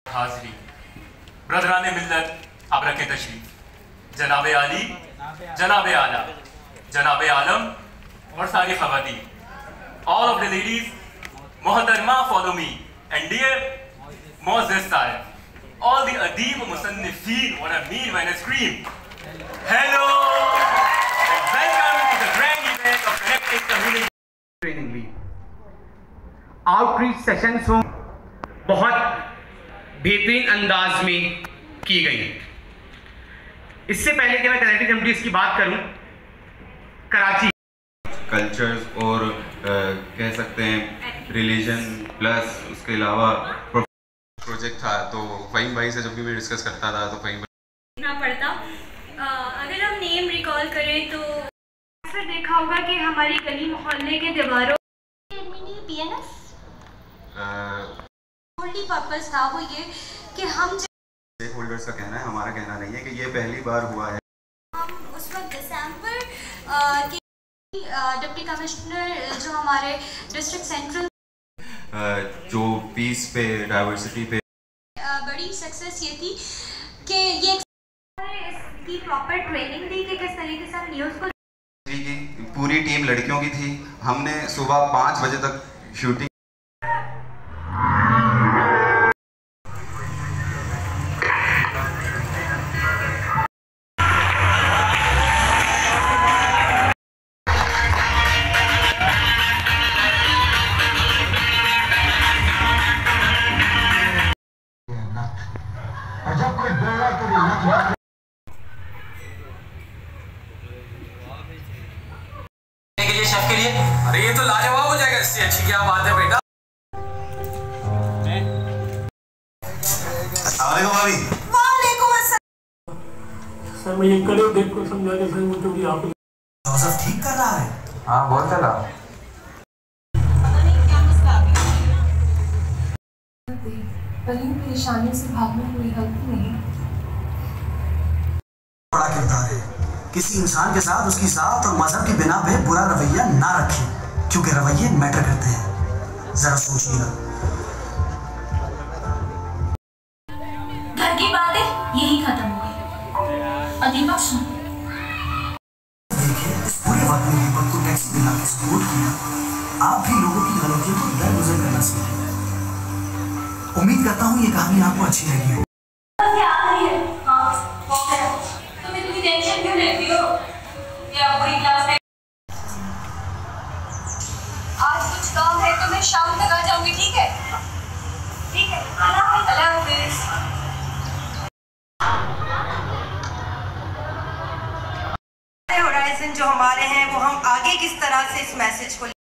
हाज़री brethren मिल्लत, अब रखें तशरीफ। जनाबे आली, जनाबे आला, जनाबे आलम और सारी ख़वातीन, all of the ladies, मोहतरमा follow me, and dear मोअज़्ज़ज़ साहिब, all the अदीब मुसन्निफ़ीन, what I mean when I scream, hello and welcome to the grand event of Connecting Community training ली। आउटरीच सेशंस हो बहुत बेहतरीन अंदाज में की गई। इससे पहले कि मैं कनेक्टिंग कम्युनिटीज की बात करूं, कराची कल्चर्स और कह सकते हैं रिलीजन प्लस उसके अलावा प्रोजेक्ट था, तो फ़हीम भाई से जब भी मैं डिस्कस करता था तो फ़हीम देखना पड़ता। अगर हम नेम रिकॉल करें तो अक्सर देखा होगा कि हमारी गली मोहल्ले के दीवारों पर्पस था वो ये कि हम स्टेक होल्डर्स का कहना है, हमारा कहना नहीं है कि ये पहली बार हुआ है। हम उस वक्त दिसंबर के डिप्टी कमिश्नर जो हमारे डिस्ट्रिक्ट सेंट्रल जो पीस पे डाइवर्सिटी पे बड़ी सक्सेस ये थी कि ये इसकी प्रॉपर ट्रेनिंग दी कि किस तरीके से हम न्यूज़ को पूरी टीम लड़कियों की थी। हमने सुबह 5 बजे तक शूटिंग के लिए शेफ के लिए। अरे ये तो लाजवाब हो जाएगा, इससे अच्छी क्या बात है बेटा। भाभी वालेकुम अस्सलाम। सर मैं ये करे देख को समझा के सर मुझे भी आप जोसेफ ठीक कर रहा है। हाँ बहुत चला। परेशानी से भागना कोई गलती नहीं। बड़ा किरदार है। किसी इंसान के साथ उसकी जात और मजहब की बिना पे बुरा रवैया ना रखें, क्योंकि रवैये मैटर करते हैं। जरा सोचिएगा। घर की बातें यही खत्म हो गई। अदीबा सुन, देखिए इस पूरे वक्त में दीपक को टैक्सी दिला के सपोर्ट किया। आप भी लोगों की गलतियों को दरगुजर करना सीखें। उम्मीद करता हूँ ये कहानी आपको अच्छी लगी हो। टेंशन क्यों लेती हो? या पूरी क्लास में आज कुछ काम है तो मैं शाम तक आ जाऊंगी, ठीक है? ठीक है, अल्लाह हाफिज़। होराइजन जो हमारे हैं वो हम आगे किस तरह से इस मैसेज को